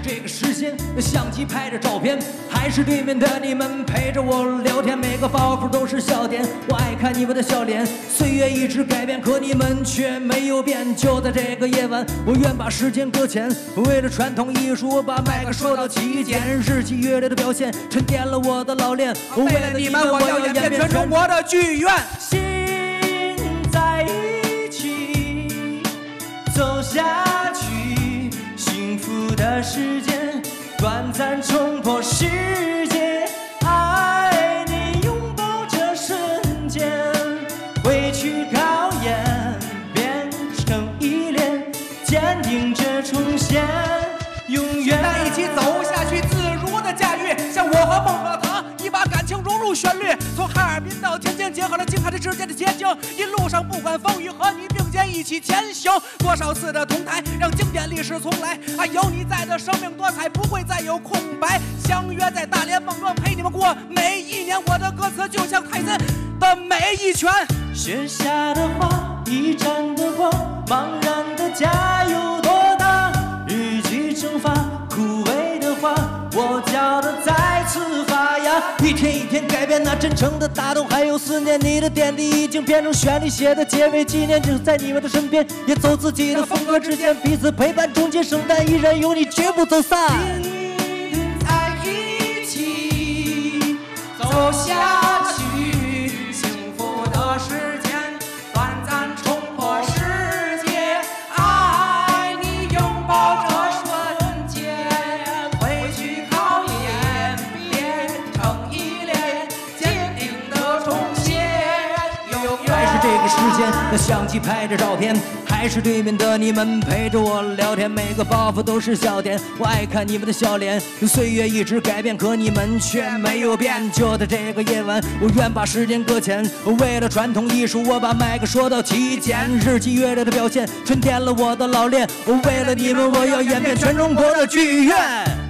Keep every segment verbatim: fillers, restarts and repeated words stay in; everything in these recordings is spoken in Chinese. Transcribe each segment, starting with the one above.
这个时间，相机拍着照片，还是对面的你们陪着我聊天，每个包袱都是笑点，我爱看你们的笑脸。岁月一直改变，可你们却没有变。就在这个夜晚，我愿把时间搁浅，为了传统艺术，我把麦克说到极简，日积月累的表现，沉淀了我的老练。为了你们，我要演变全中国的剧院。心在一起，走下去，幸福的时间，短暂冲破世界，爱你拥抱这瞬间，回去考验，变成依恋，坚定着重现，永远在一起走下去，自如的驾驭，像我和孟鹤堂，一把感情融入旋律，从哈尔滨到天津，结合了京海之间的结晶，一路上不管风雨，和你并肩一起前行，多少次的同台，让经典历史重来，啊，有你在的生命多彩，不会再有空白，相约在大连梦中，陪你们过每一年，我的歌词就像泰森的每一拳， 雪下的花，一盏的光，茫然的家有多大，日记蒸发，枯萎的花，我叫的再次发芽，一天一天改变，那真诚的打动，还有思念，你的点滴已经变成旋律写的结尾，纪念就在你们的身边，也走自己的风格之间，彼此陪伴，终结圣诞依然有你，绝不走散。 在一起走下去，幸福的时间，短暂冲破世界，爱你拥抱这瞬间，回去考验，变成依恋，坚定的重现，永远。 还是这个时间，那相机拍着照片，还是对面的你们陪着我聊天，每个包袱都是笑点，我爱看你们的笑脸。岁月一直改变，可你们却没有变。就在这个夜晚，我愿把时间搁浅，为了传统艺术，我把麦克说到极简，日积月累的表现，沉淀了我的老练。为了你们，我要演变全中国的剧院。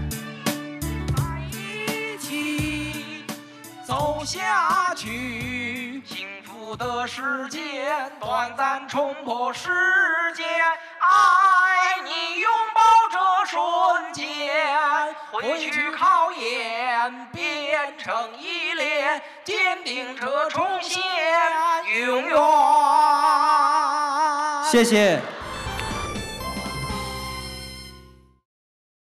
一起走下去，幸福的时间，短暂冲破世界，爱你拥抱这瞬间，回去考验，变成依恋，坚定着重现，永远。 谢谢。